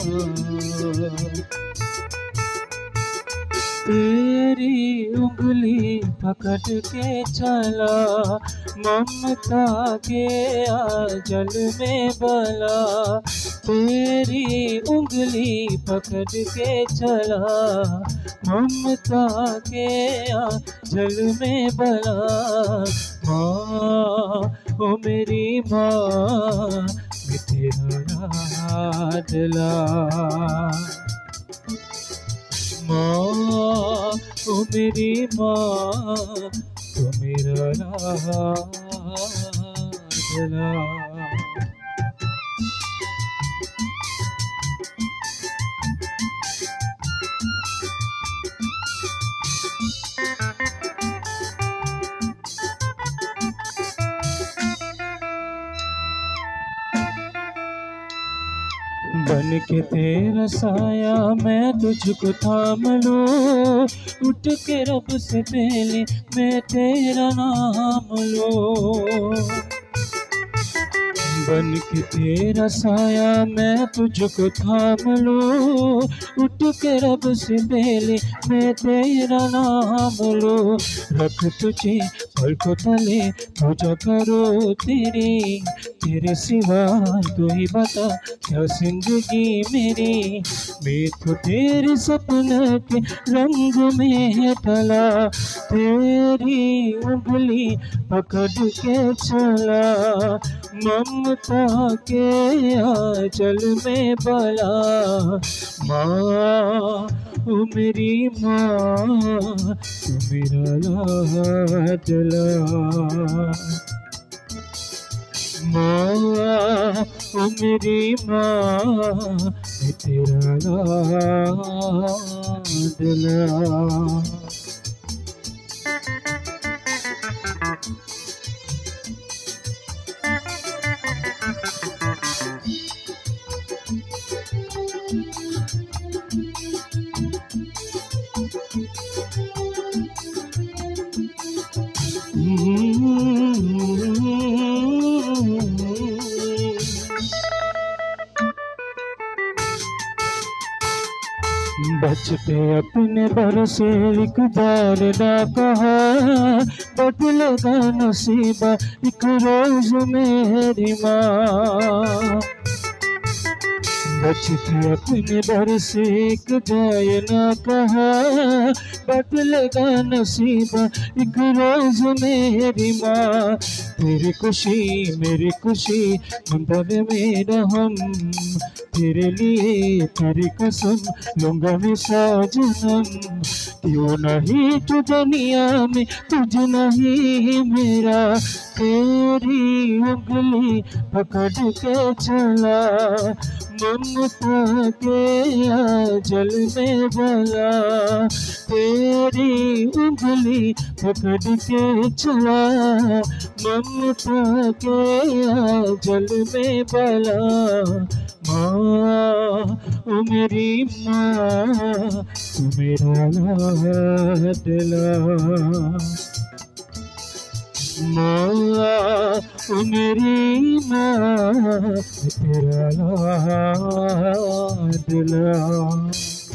तेरी उंगली पकड़ के चला, ममता के आंचल में बला। तेरी उंगली पकड़ के चला, ममता के आंचल में बला। माँ ओ मेरी माँ, मैं तेरा लाडला। माँ ओ मेरी माँ, तू मेरा लाडला। बन के तेरा साया मैं तुझको थाम लूं, उठ के रब से पहले मैं तेरा नाम लूं। बन के तेरा साया मैं तुझको थाम लूं, उठ के रब से पहले मैं तेरा नाम लूं। रख तुझे पलकों तले, पूजा करो तेरी, तेरे सिवा तू ही बता क्या जिंदगी मेरी। मैं तो तेरे सपने के रंग में ढला, तेरी उंगली पकड़ के चला, ममता के आंचल में बला। माँ ओ मेरी माँ, तू मेरा लाडला। माँ ओ मेरी माँ, मैं तेरा लाडला। बचते अपने भरोसे एक बार ना कहा, बदलेगा नसीबा एक रोज मेरी माँ। बचते अपने भरोसे एक जाए ना कहा, बदलेगा नसीबा एक रोज मेरी माँ। तेरी खुशी मेरी खुशी, मंदिर मेरा हम, तेरे लिए तेरी कसम लूंगा मैं सजनम। क्यों नहीं तू दुनिया में, तुझ नहीं मेरा। तेरी उंगली पकड़ के चला, ममता के आंचल में बला। तेरी उंगली पकड़ के चला, ममता के आंचल में बला। माँ ओ मेरी माँ, तू मेरा लाडला। माँ ओ मेरी माँ, तेरा लाडला।